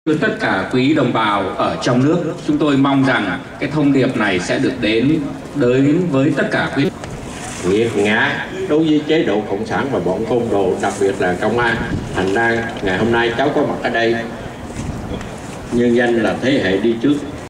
Với tất cả quý đồng bào ở trong nước, chúng tôi mong rằng cái thông điệp này sẽ được đến với tất cả quý. Nghiệt ngã đối với chế độ cộng sản và bọn côn đồ, đặc biệt là công an. Thành ra ngày hôm nay cháu có mặt ở đây nhân danh là thế hệ đi trước